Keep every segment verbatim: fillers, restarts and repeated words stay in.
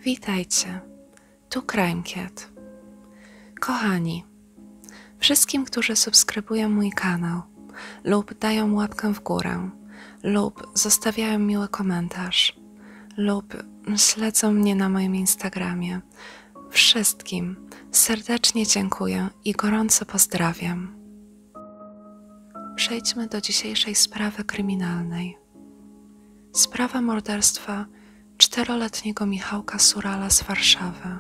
Witajcie, tu CrimeCat. Kochani, wszystkim, którzy subskrybują mój kanał lub dają łapkę w górę lub zostawiają miły komentarz lub śledzą mnie na moim Instagramie, wszystkim serdecznie dziękuję i gorąco pozdrawiam. Przejdźmy do dzisiejszej sprawy kryminalnej. Sprawa morderstwa czteroletniego Michałka Surala z Warszawy.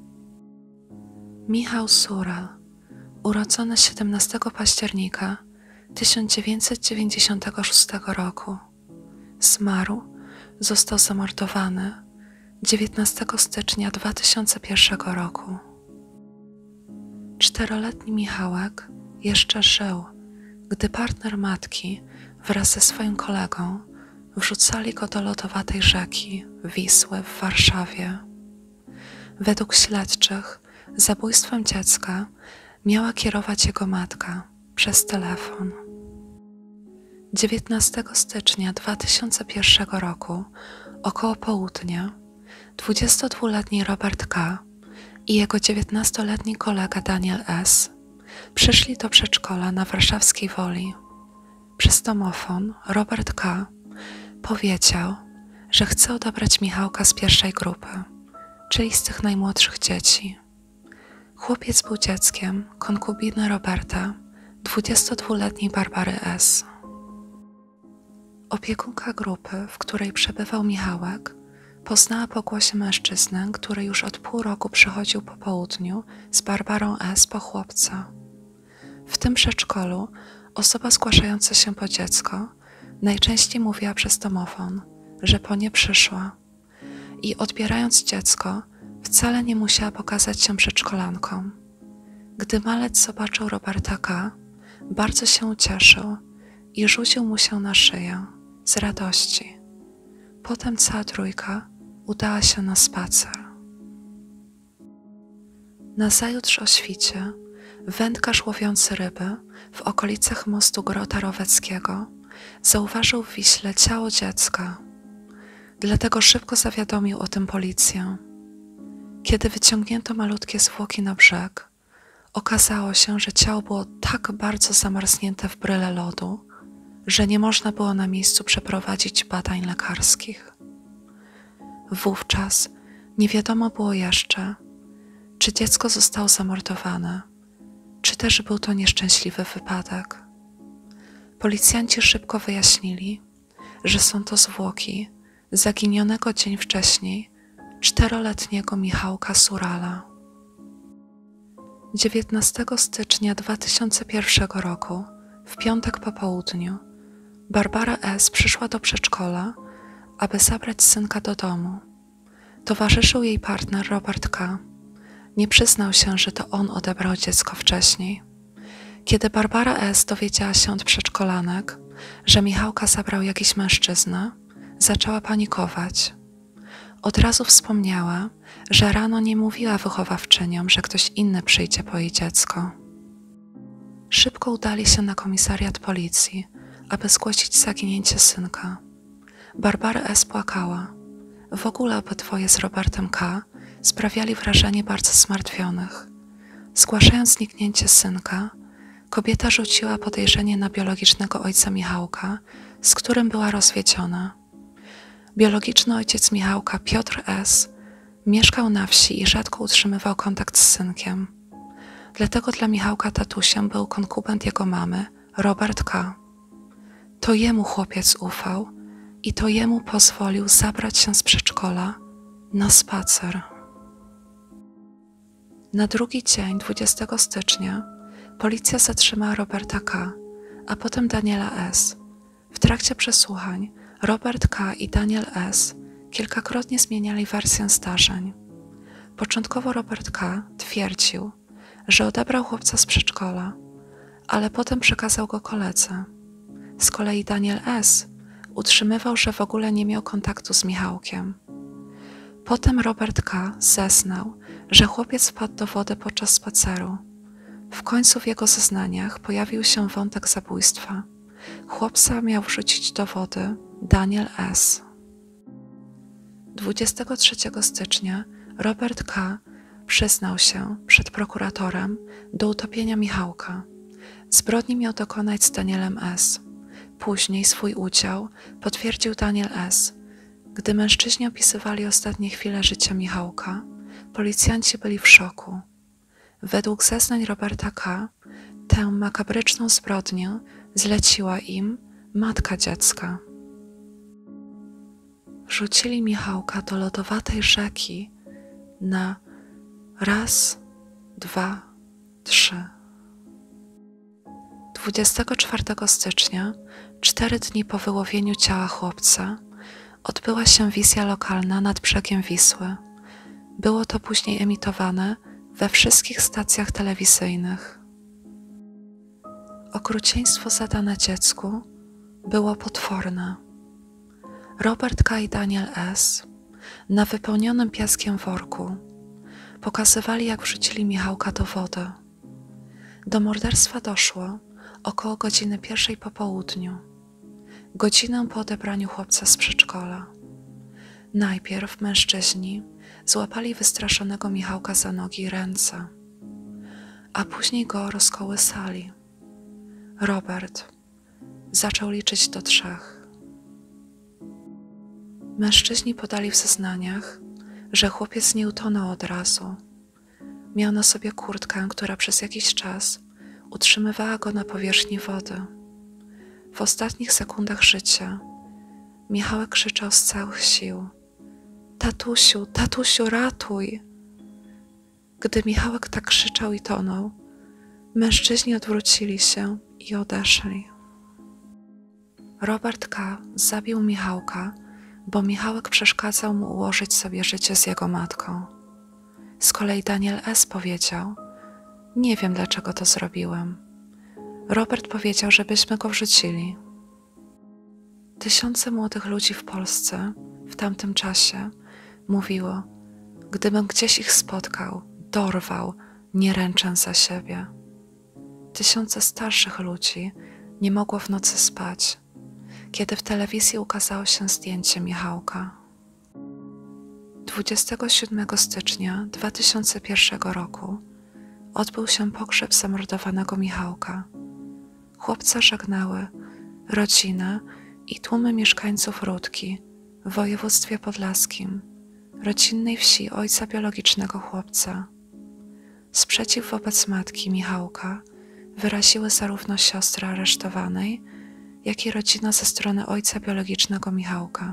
Michał Sural, urodzony siedemnastego października tysiąc dziewięćset dziewięćdziesiątego szóstego roku, zmarł, został zamordowany dziewiętnastego stycznia dwa tysiące pierwszego roku. Czteroletni Michałek jeszcze żył, gdy partner matki wraz ze swoim kolegą wrzucali go do lodowatej rzeki Wisły w Warszawie. Według śledczych zabójstwem dziecka miała kierować jego matka przez telefon. dziewiętnastego stycznia dwa tysiące pierwszego roku około południa dwudziestodwuletni Robert K. i jego dziewiętnastoletni kolega Daniel S. przyszli do przedszkola na warszawskiej Woli. Przez domofon Robert K. powiedział, że chce odebrać Michałka z pierwszej grupy, czyli z tych najmłodszych dzieci. Chłopiec był dzieckiem konkubiny Roberta, dwudziestodwuletniej Barbary S. Opiekunka grupy, w której przebywał Michałek, poznała po głosie mężczyznę, który już od pół roku przychodził po południu z Barbarą S. po chłopca. W tym przedszkolu osoba zgłaszająca się po dziecko najczęściej mówiła przez domofon, że po nie przyszła i odbierając dziecko wcale nie musiała pokazać się przedszkolankom. Gdy malec zobaczył Roberta K., bardzo się ucieszył i rzucił mu się na szyję z radości. Potem cała trójka udała się na spacer. Nazajutrz o świcie wędkarz łowiący ryby w okolicach mostu Grota Roweckiego zauważył w Wiśle ciało dziecka. Dlatego szybko zawiadomił o tym policję. Kiedy wyciągnięto malutkie zwłoki na brzeg, okazało się, że ciało było tak bardzo zamarznięte w bryle lodu, że nie można było na miejscu przeprowadzić badań lekarskich. Wówczas nie wiadomo było jeszcze, czy dziecko zostało zamordowane, czy też był to nieszczęśliwy wypadek. Policjanci szybko wyjaśnili, że są to zwłoki zaginionego dzień wcześniej czteroletniego Michałka Surala. dziewiętnastego stycznia dwa tysiące pierwszego roku, w piątek po południu, Barbara S. przyszła do przedszkola, aby zabrać synka do domu. Towarzyszył jej partner Robert K. Nie przyznał się, że to on odebrał dziecko wcześniej. Kiedy Barbara S. dowiedziała się od przedszkolanek, że Michałka zabrał jakiś mężczyzna, zaczęła panikować. Od razu wspomniała, że rano nie mówiła wychowawczyniom, że ktoś inny przyjdzie po jej dziecko. Szybko udali się na komisariat policji, aby zgłosić zaginięcie synka. Barbara S. płakała. W ogóle obydwoje z Robertem K. sprawiali wrażenie bardzo zmartwionych. Zgłaszając zniknięcie synka, kobieta rzuciła podejrzenie na biologicznego ojca Michałka, z którym była rozwiedziona. Biologiczny ojciec Michałka, Piotr S., mieszkał na wsi i rzadko utrzymywał kontakt z synkiem. Dlatego dla Michałka tatusiem był konkubent jego mamy, Robert K. To jemu chłopiec ufał i to jemu pozwolił zabrać się z przedszkola na spacer. Na drugi dzień, dwudziestego stycznia, policja zatrzymała Roberta K., a potem Daniela S. W trakcie przesłuchań Robert K. i Daniel S. kilkakrotnie zmieniali wersję zdarzeń. Początkowo Robert K. twierdził, że odebrał chłopca z przedszkola, ale potem przekazał go koledze. Z kolei Daniel S. utrzymywał, że w ogóle nie miał kontaktu z Michałkiem. Potem Robert K. zeznał, że chłopiec wpadł do wody podczas spaceru. W końcu w jego zeznaniach pojawił się wątek zabójstwa. Chłopca miał wrzucić do wody Daniel S. dwudziestego trzeciego stycznia Robert K. przyznał się przed prokuratorem do utopienia Michałka. Zbrodni miał dokonać z Danielem S. Później swój udział potwierdził Daniel S. Gdy mężczyźni opisywali ostatnie chwile życia Michałka, policjanci byli w szoku. Według zeznań Roberta K. tę makabryczną zbrodnię zleciła im matka dziecka. Wrzucili Michałka do lodowatej rzeki na raz, dwa, trzy. dwudziestego czwartego stycznia, cztery dni po wyłowieniu ciała chłopca, odbyła się wizja lokalna nad brzegiem Wisły. Było to później emitowane we wszystkich stacjach telewizyjnych. Okrucieństwo zadane dziecku było potworne. Robert K. i Daniel S. na wypełnionym piaskiem worku pokazywali, jak wrzucili Michałka do wody. Do morderstwa doszło około godziny pierwszej po południu, godzinę po odebraniu chłopca z przedszkola. Najpierw mężczyźni złapali wystraszonego Michałka za nogi i ręce, a później go rozkołysali. Robert zaczął liczyć do trzech. Mężczyźni podali w zeznaniach, że chłopiec nie utonął od razu. Miał na sobie kurtkę, która przez jakiś czas utrzymywała go na powierzchni wody. W ostatnich sekundach życia Michałek krzyczał z całych sił: tatusiu, tatusiu, ratuj! Gdy Michałek tak krzyczał i tonął, mężczyźni odwrócili się i odeszli. Robert K. zabił Michałka, bo Michałek przeszkadzał mu ułożyć sobie życie z jego matką. Z kolei Daniel S. powiedział: nie wiem, dlaczego to zrobiłem. Robert powiedział, żebyśmy go wrzucili. Tysiące młodych ludzi w Polsce w tamtym czasie mówiło: gdybym gdzieś ich spotkał, dorwał, nie ręcząc za siebie. Tysiące starszych ludzi nie mogło w nocy spać, kiedy w telewizji ukazało się zdjęcie Michałka. dwudziestego siódmego stycznia dwa tysiące pierwszego roku odbył się pogrzeb zamordowanego Michałka. Chłopca żegnały rodzinę i tłumy mieszkańców Rudki w województwie podlaskim, rodzinnej wsi ojca biologicznego chłopca. Sprzeciw wobec matki Michałka wyraziły zarówno siostry aresztowanej, jak i rodzina ze strony ojca biologicznego Michałka.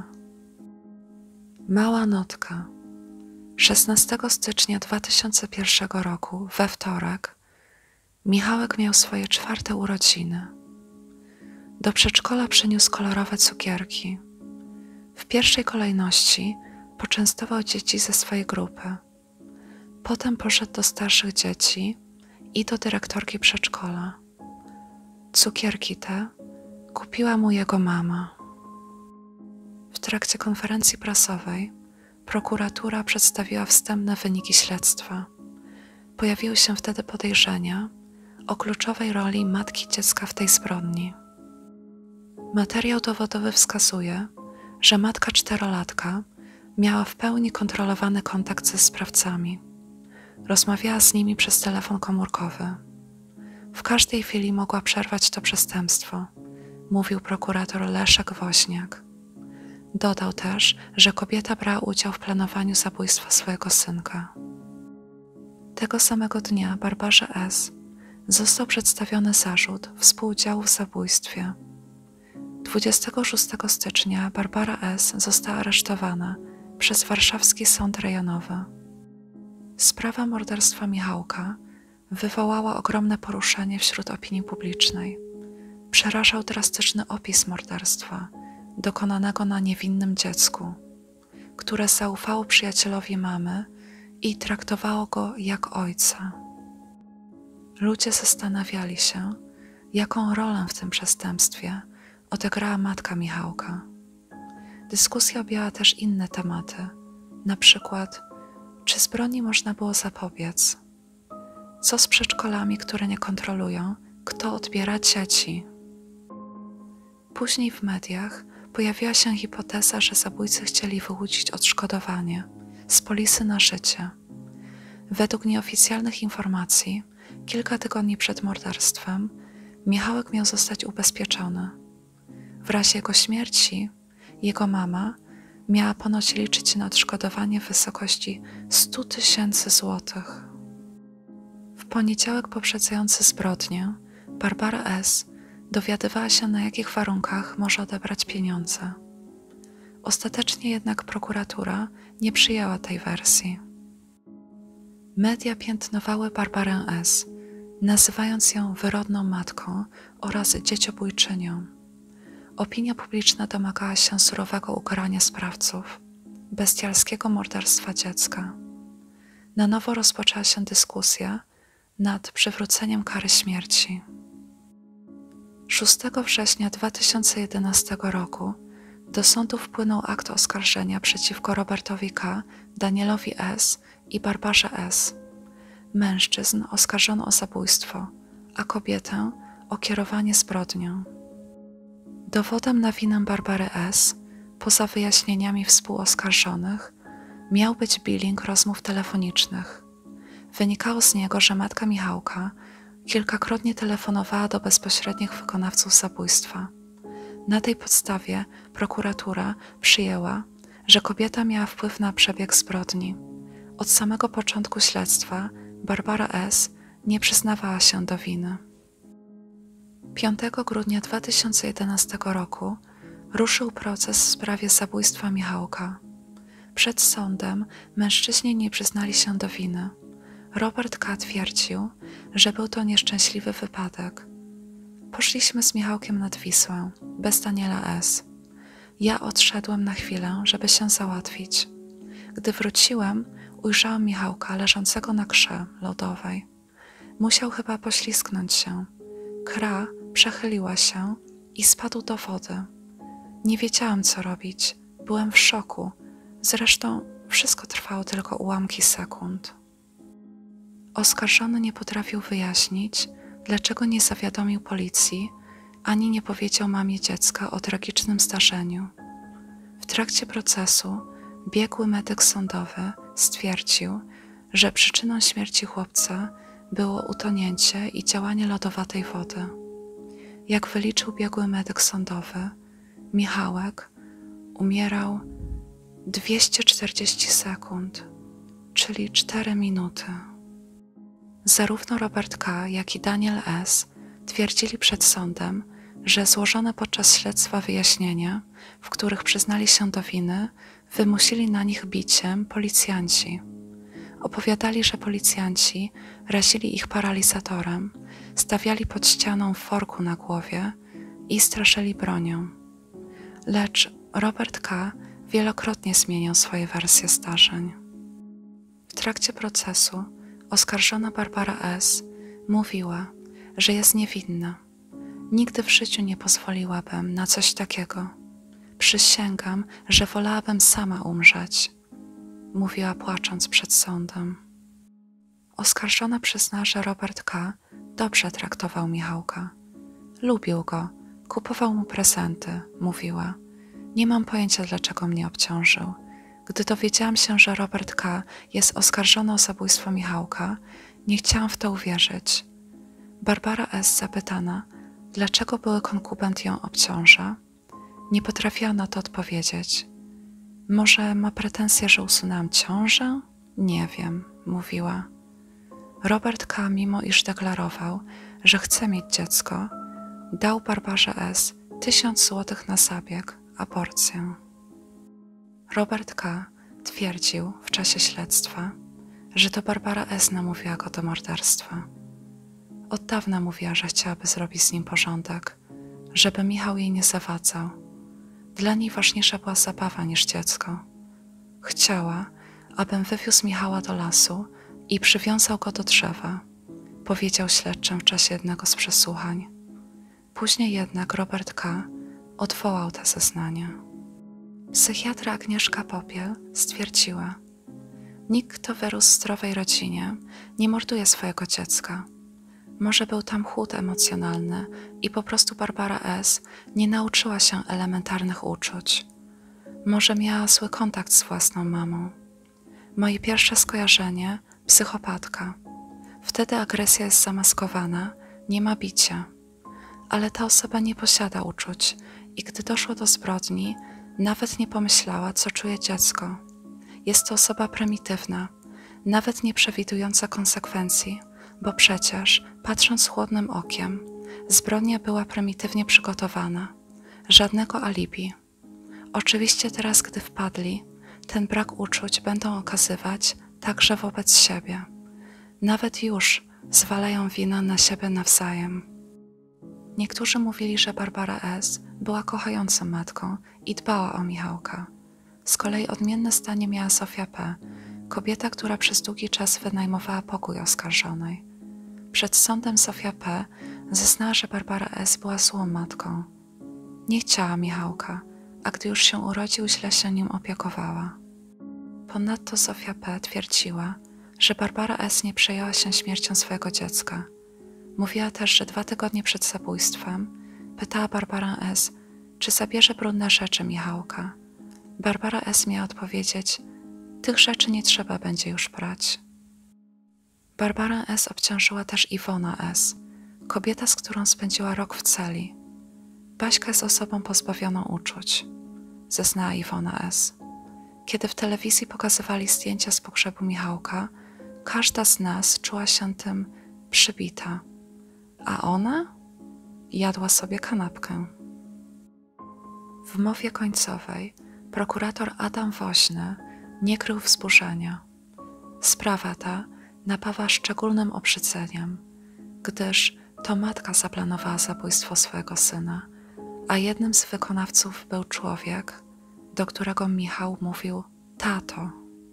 Mała notka. szesnastego stycznia dwa tysiące pierwszego roku, we wtorek, Michałek miał swoje czwarte urodziny. Do przedszkola przyniósł kolorowe cukierki. W pierwszej kolejności poczęstował dzieci ze swojej grupy. Potem poszedł do starszych dzieci i do dyrektorki przedszkola. Cukierki te kupiła mu jego mama. W trakcie konferencji prasowej prokuratura przedstawiła wstępne wyniki śledztwa. Pojawiły się wtedy podejrzenia o kluczowej roli matki dziecka w tej zbrodni. Materiał dowodowy wskazuje, że matka czterolatka miała w pełni kontrolowany kontakt ze sprawcami. Rozmawiała z nimi przez telefon komórkowy. W każdej chwili mogła przerwać to przestępstwo, mówił prokurator Leszek Woźniak. Dodał też, że kobieta brała udział w planowaniu zabójstwa swojego synka. Tego samego dnia Barbarze S. został przedstawiony zarzut współudziału w zabójstwie. dwudziestego szóstego stycznia Barbara S. została aresztowana przez warszawski sąd rejonowy. Sprawa morderstwa Michałka wywołała ogromne poruszenie wśród opinii publicznej. Przerażał drastyczny opis morderstwa dokonanego na niewinnym dziecku, które zaufało przyjacielowi mamy i traktowało go jak ojca. Ludzie zastanawiali się, jaką rolę w tym przestępstwie odegrała matka Michałka. Dyskusja objęła też inne tematy, na przykład, czy zbrodni można było zapobiec? Co z przedszkolami, które nie kontrolują, kto odbiera dzieci? Później w mediach Pojawiła się hipoteza, że zabójcy chcieli wyłudzić odszkodowanie z polisy na życie. Według nieoficjalnych informacji, kilka tygodni przed morderstwem, Michałek miał zostać ubezpieczony. W razie jego śmierci jego mama miała ponoć liczyć na odszkodowanie w wysokości stu tysięcy złotych. W poniedziałek poprzedzający zbrodnię Barbara S. dowiadywała się, na jakich warunkach może odebrać pieniądze. Ostatecznie jednak prokuratura nie przyjęła tej wersji. Media piętnowały Barbarę S., nazywając ją wyrodną matką oraz dzieciobójczynią. Opinia publiczna domagała się surowego ukarania sprawców bestialskiego morderstwa dziecka. Na nowo rozpoczęła się dyskusja nad przywróceniem kary śmierci. szóstego września dwa tysiące jedenastego roku do sądu wpłynął akt oskarżenia przeciwko Robertowi K., Danielowi S. i Barbarze S. Mężczyzn oskarżono o zabójstwo, a kobietę o kierowanie zbrodnią. Dowodem na winę Barbary S., poza wyjaśnieniami współoskarżonych, miał być billing rozmów telefonicznych. Wynikało z niego, że matka Michałka kilkakrotnie telefonowała do bezpośrednich wykonawców zabójstwa. Na tej podstawie prokuratura przyjęła, że kobieta miała wpływ na przebieg zbrodni. Od samego początku śledztwa Barbara S. nie przyznawała się do winy. piątego grudnia dwa tysiące jedenastego roku ruszył proces w sprawie zabójstwa Michałka. Przed sądem mężczyźni nie przyznali się do winy. Robert K. twierdził, że był to nieszczęśliwy wypadek. Poszliśmy z Michałkiem nad Wisłę, bez Daniela S. Ja odszedłem na chwilę, żeby się załatwić. Gdy wróciłem, ujrzałem Michałka leżącego na krze lodowej. Musiał chyba poślizgnąć się. Kra przechyliła się i spadł do wody. Nie wiedziałem, co robić. Byłem w szoku. Zresztą wszystko trwało tylko ułamki sekund. Oskarżony nie potrafił wyjaśnić, dlaczego nie zawiadomił policji, ani nie powiedział mamie dziecka o tragicznym zdarzeniu. W trakcie procesu biegły medyk sądowy stwierdził, że przyczyną śmierci chłopca było utonięcie i działanie lodowatej wody. Jak wyliczył biegły medyk sądowy, Michałek umierał dwieście czterdzieści sekund, czyli cztery minuty. Zarówno Robert K., jak i Daniel S. twierdzili przed sądem, że złożone podczas śledztwa wyjaśnienia, w których przyznali się do winy, wymusili na nich biciem policjanci. Opowiadali, że policjanci razili ich paralizatorem, stawiali pod ścianą w worku na głowie i straszyli bronią. Lecz Robert K. wielokrotnie zmieniał swoje wersje zdarzeń. W trakcie procesu oskarżona Barbara S. mówiła, że jest niewinna. Nigdy w życiu nie pozwoliłabym na coś takiego. Przysięgam, że wolałabym sama umrzeć, mówiła płacząc przed sądem. Oskarżona przyzna, że Robert K. dobrze traktował Michałka. Lubił go, kupował mu prezenty, mówiła. Nie mam pojęcia, dlaczego mnie obciążył. Gdy dowiedziałam się, że Robert K. jest oskarżony o zabójstwo Michałka, nie chciałam w to uwierzyć. Barbara S. zapytana, dlaczego były konkubent ją obciąża, nie potrafiła na to odpowiedzieć. Może ma pretensje, że usunęłam ciążę? Nie wiem, mówiła. Robert K., mimo iż deklarował, że chce mieć dziecko, dał Barbarze S. tysiąc złotych na zabieg, aborcję. Robert K. twierdził w czasie śledztwa, że to Barbara S. namówiła go do morderstwa. Od dawna mówiła, że chciałaby zrobić z nim porządek, żeby Michał jej nie zawadzał. Dla niej ważniejsza była zabawa niż dziecko. Chciała, abym wywiózł Michała do lasu i przywiązał go do drzewa, powiedział śledczym w czasie jednego z przesłuchań. Później jednak Robert K. odwołał te zeznania. Psychiatra Agnieszka Popiel Może był tam chłód emocjonalny i po prostu Barbara S. nie nauczyła się elementarnych uczuć. Może miała zły kontakt z własną mamą. Moje pierwsze skojarzenie – psychopatka. Wtedy agresja jest zamaskowana, nie ma bicia. Ale ta osoba nie posiada uczuć i gdy doszło do zbrodni, nawet nie pomyślała, co czuje dziecko. Jest to osoba prymitywna, nawet nie przewidująca konsekwencji, bo przecież, patrząc chłodnym okiem, zbrodnia była prymitywnie przygotowana. Żadnego alibi. Oczywiście teraz, gdy wpadli, ten brak uczuć będą okazywać także wobec siebie. Nawet już zwalają winę na siebie nawzajem. Niektórzy mówili, że Barbara S. była kochającą matką i dbała o Michałka. Z kolei odmienne zdanie miała Zofia P., kobieta, która przez długi czas wynajmowała pokój oskarżonej. Przed sądem Zofia P. zeznała, że Barbara S. była złą matką. Nie chciała Michałka, a gdy już się urodził, źle się nim opiekowała. Ponadto Zofia P. twierdziła, że Barbara S. nie przejęła się śmiercią swojego dziecka. Mówiła też, że dwa tygodnie przed zabójstwem pytała Barbarę S., czy zabierze brudne rzeczy Michałka. Barbara S. miała odpowiedzieć: tych rzeczy nie trzeba będzie już prać. Barbarę S. obciążyła też Iwona S., kobieta, z którą spędziła rok w celi. Baśka jest osobą pozbawioną uczuć, zeznała Iwona S. Kiedy w telewizji pokazywali zdjęcia z pogrzebu Michałka, każda z nas czuła się tym przybita, a ona jadła sobie kanapkę. W mowie końcowej prokurator Adam Woźny nie krył wzburzenia. Sprawa ta napawa szczególnym obrzydzeniem, gdyż to matka zaplanowała zabójstwo swojego syna, a jednym z wykonawców był człowiek, do którego Michał mówił tato.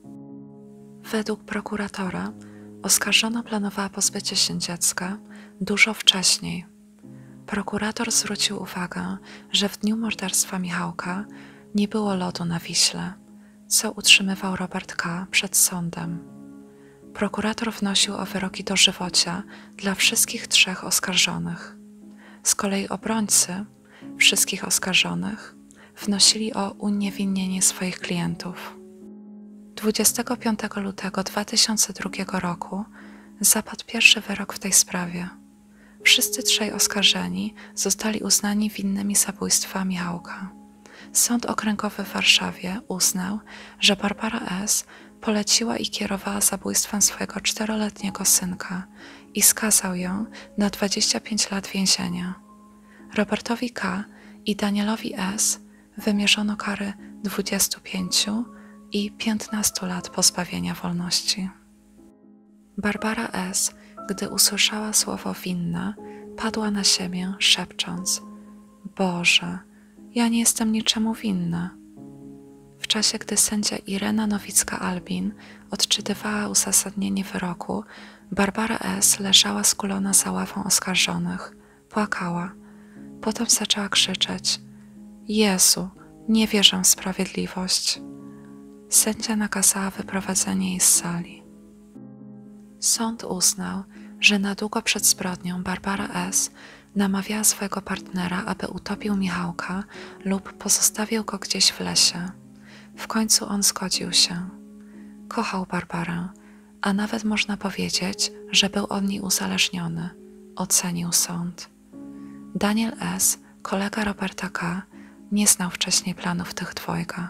Według prokuratora oskarżona planowała pozbycie się dziecka dużo wcześniej. Prokurator zwrócił uwagę, że w dniu morderstwa Michałka nie było lodu na Wiśle, co utrzymywał Robert K. przed sądem. Prokurator wnosił o wyroki dożywocia dla wszystkich trzech oskarżonych. Z kolei obrońcy wszystkich oskarżonych wnosili o uniewinnienie swoich klientów. dwudziestego piątego lutego dwa tysiące drugiego roku zapadł pierwszy wyrok w tej sprawie. Wszyscy trzej oskarżeni zostali uznani winnymi zabójstwa Michałka. Sąd Okręgowy w Warszawie uznał, że Barbara S. poleciła i kierowała zabójstwem swojego czteroletniego synka i skazał ją na dwadzieścia pięć lat więzienia. Robertowi K. i Danielowi S. wymierzono kary dwudziestu pięciu i piętnastu lat pozbawienia wolności. Barbara S., gdy usłyszała słowo winna, padła na ziemię, szepcząc: Boże, ja nie jestem niczemu winna. W czasie, gdy sędzia Irena Nowicka-Albin odczytywała uzasadnienie wyroku, Barbara S. leżała skulona za ławą oskarżonych. Płakała. Potem zaczęła krzyczeć: Jezu, nie wierzę w sprawiedliwość. Sędzia nakazała wyprowadzenie jej z sali. Sąd uznał, że na długo przed zbrodnią Barbara S. namawiała swojego partnera, aby utopił Michałka lub pozostawił go gdzieś w lesie. W końcu on zgodził się. Kochał Barbarę, a nawet można powiedzieć, że był od niej uzależniony, ocenił sąd. Daniel S., kolega Roberta K., nie znał wcześniej planów tych dwojga.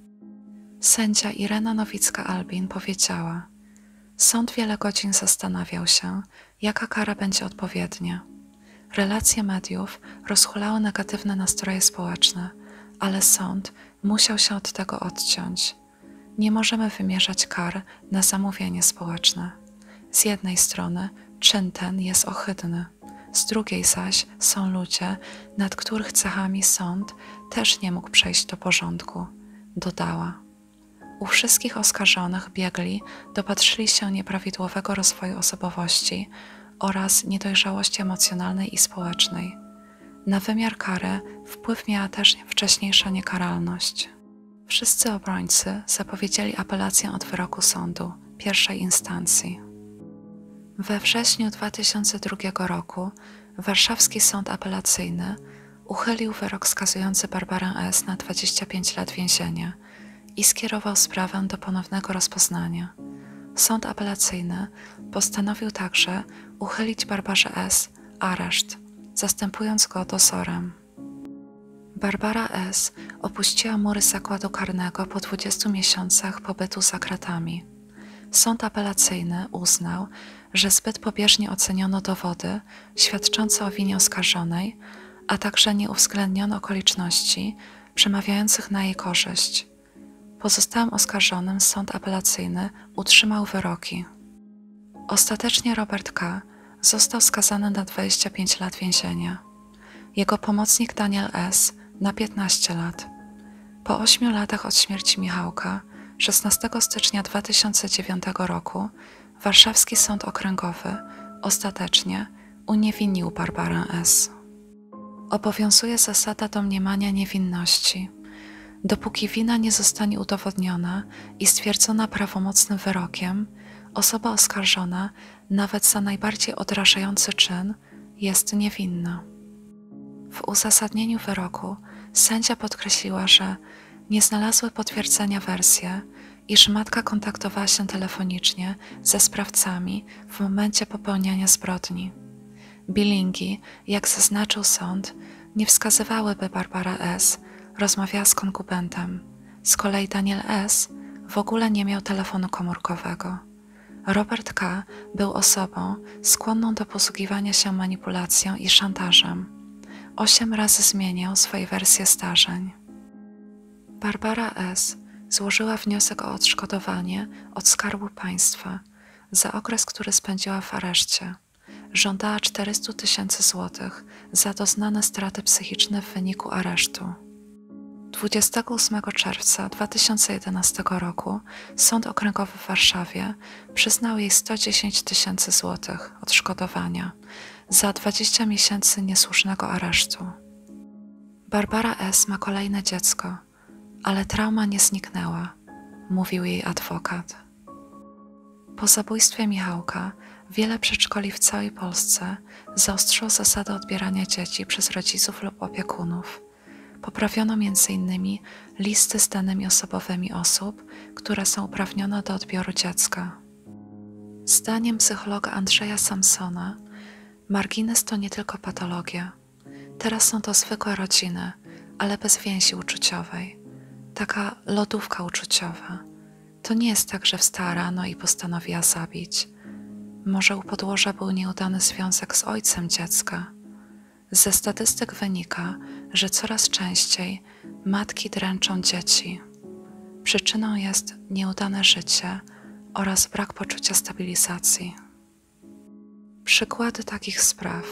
Sędzia Irena Nowicka-Albin powiedziała: Sąd wiele godzin zastanawiał się, jaka kara będzie odpowiednia. Relacje mediów rozhulały negatywne nastroje społeczne, ale sąd musiał się od tego odciąć. Nie możemy wymierzać kar na zamówienie społeczne. Z jednej strony czyn ten jest ohydny, z drugiej zaś są ludzie, nad których cechami sąd też nie mógł przejść do porządku, dodała. U wszystkich oskarżonych biegli dopatrzyli się nieprawidłowego rozwoju osobowości oraz niedojrzałości emocjonalnej i społecznej. Na wymiar kary wpływ miała też wcześniejsza niekaralność. Wszyscy obrońcy zapowiedzieli apelację od wyroku sądu pierwszej instancji. We wrześniu dwa tysiące drugiego roku warszawski sąd apelacyjny uchylił wyrok skazujący Barbarę S. na dwadzieścia pięć lat więzienia i skierował sprawę do ponownego rozpoznania. Sąd apelacyjny postanowił także uchylić Barbarze S. areszt, zastępując go dozorem. Barbara S. opuściła mury zakładu karnego po dwudziestu miesiącach pobytu za kratami. Sąd apelacyjny uznał, że zbyt pobieżnie oceniono dowody świadczące o winie oskarżonej, a także nie uwzględniono okoliczności przemawiających na jej korzyść. Pozostałym oskarżonym sąd apelacyjny utrzymał wyroki. Ostatecznie Robert K. został skazany na dwadzieścia pięć lat więzienia. Jego pomocnik Daniel S. na piętnaście lat. Po ośmiu latach od śmierci Michałka, szesnastego stycznia dwa tysiące dziewiątego roku, warszawski sąd okręgowy ostatecznie uniewinnił Barbarę S. Obowiązuje zasada domniemania niewinności. Dopóki wina nie zostanie udowodniona i stwierdzona prawomocnym wyrokiem, osoba oskarżona, nawet za najbardziej odrażający czyn, jest niewinna. W uzasadnieniu wyroku sędzia podkreśliła, że nie znalazły potwierdzenia wersje, iż matka kontaktowała się telefonicznie ze sprawcami w momencie popełniania zbrodni. Bilingi, jak zaznaczył sąd, nie wskazywały, by Barbara S. rozmawiała z konkubentem. Z kolei Daniel S. w ogóle nie miał telefonu komórkowego. Robert K. był osobą skłonną do posługiwania się manipulacją i szantażem. Osiem razy zmieniał swoje wersje zdarzeń. Barbara S. złożyła wniosek o odszkodowanie od Skarbu Państwa za okres, który spędziła w areszcie. Żądała czterysta tysięcy złotych za doznane straty psychiczne w wyniku aresztu. dwudziestego ósmego czerwca dwa tysiące jedenastego roku Sąd Okręgowy w Warszawie przyznał jej sto dziesięć tysięcy złotych odszkodowania za dwadzieścia miesięcy niesłusznego aresztu. Barbara S. ma kolejne dziecko, ale trauma nie zniknęła, mówił jej adwokat. Po zabójstwie Michałka wiele przedszkoli w całej Polsce zaostrzyło zasadę odbierania dzieci przez rodziców lub opiekunów. Poprawiono między innymi listy z danymi osobowymi osób, które są uprawnione do odbioru dziecka. Zdaniem psychologa Andrzeja Samsona, margines to nie tylko patologia. Teraz są to zwykłe rodziny, ale bez więzi uczuciowej. Taka lodówka uczuciowa. To nie jest tak, że wstała rano i postanowiła zabić. Może u podłoża był nieudany związek z ojcem dziecka. Ze statystyk wynika, że coraz częściej matki dręczą dzieci. Przyczyną jest nieudane życie oraz brak poczucia stabilizacji. Przykłady takich spraw.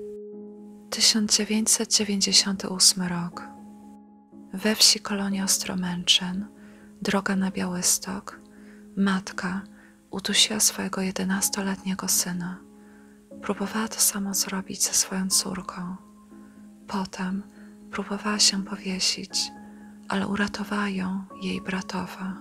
tysiąc dziewięćset dziewięćdziesiąty ósmy rok. We wsi Kolonia Ostromęczyn, droga na Białystok, matka udusiła swojego jedenastoletniego syna. Próbowała to samo zrobić ze swoją córką. Potem próbowała się powiesić, ale uratowała ją jej bratowa.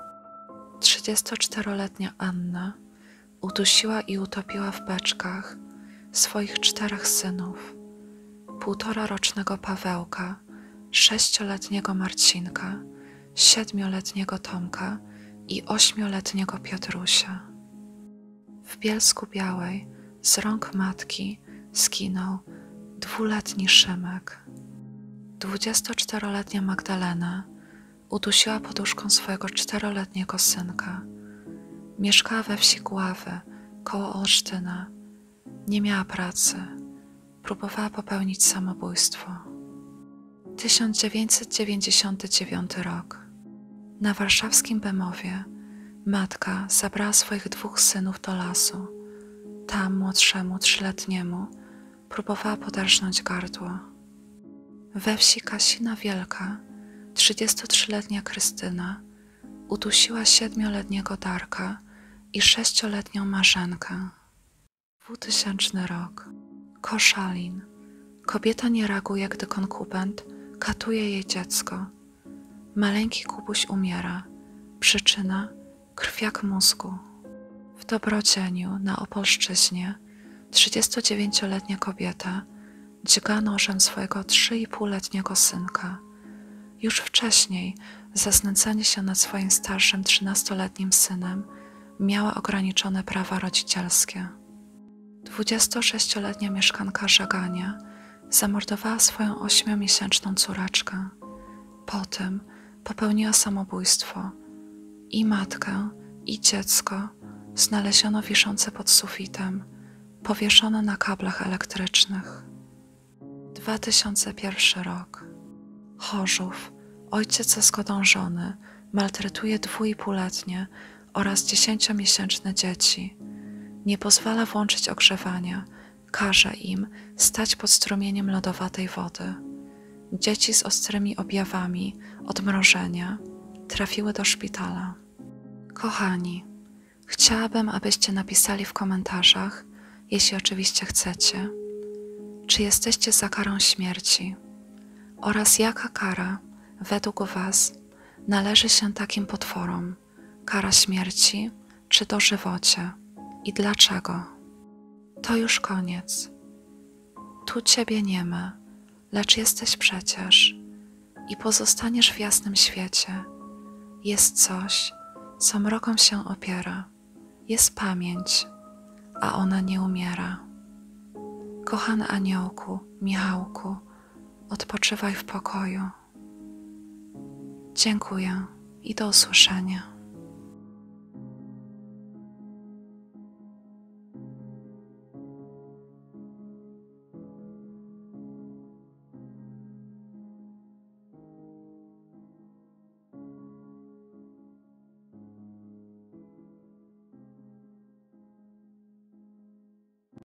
trzydziestoczteroletnia Anna udusiła i utopiła w beczkach swoich czterech synów, półtorarocznego Pawełka, sześcioletniego Marcinka, siedmioletniego Tomka i ośmioletniego Piotrusia. W Bielsku Białej z rąk matki zginął dwuletni Szymek. Dwudziestoczteroletnia Magdalena udusiła poduszką swojego czteroletniego synka. Mieszkała we wsi Kławy, koło Olsztyna. Nie miała pracy. Próbowała popełnić samobójstwo. tysiąc dziewięćset dziewięćdziesiąty dziewiąty rok. Na warszawskim Bemowie matka zabrała swoich dwóch synów do lasu. Tam młodszemu, trzyletniemu, próbowała podarznąć gardło. We wsi Kasina Wielka trzydziestotrzyletnia Krystyna udusiła siedmioletniego Darka i sześcioletnią Marzenkę. Dwutysięczny rok. Koszalin. Kobieta nie reaguje, gdy konkubent katuje jej dziecko. Maleńki Kubuś umiera. Przyczyna: krwiak mózgu. W Dobrocieniu na Opolszczyźnie trzydziestodziewięcioletnia kobieta dźga nożem swojego trzyipółletniego synka. Już wcześniej za znęcanie się nad swoim starszym trzynastoletnim synem miała ograniczone prawa rodzicielskie. Dwudziestosześcioletnia mieszkanka Żagania zamordowała swoją ośmiomiesięczną córeczkę. Potem popełniła samobójstwo. I matkę, i dziecko znaleziono wiszące pod sufitem, powieszone na kablach elektrycznych. dwa tysiące pierwszy rok. Chorzów, ojciec za zgodą żony, maltretuje dwuipółletnie oraz dziesięciomiesięczne dzieci. Nie pozwala włączyć ogrzewania, każe im stać pod strumieniem lodowatej wody. Dzieci z ostrymi objawami odmrożenia trafiły do szpitala. Kochani, chciałabym, abyście napisali w komentarzach, jeśli oczywiście chcecie, czy jesteście za karą śmierci oraz jaka kara według Was należy się takim potworom, kara śmierci czy dożywocie i dlaczego. To już koniec. Tu Ciebie nie ma, lecz jesteś przecież i pozostaniesz w jasnym świecie. Jest coś, co mrokom się opiera. Jest pamięć, a ona nie umiera. Kochany aniołku, Michałku, odpoczywaj w pokoju. Dziękuję i do usłyszenia.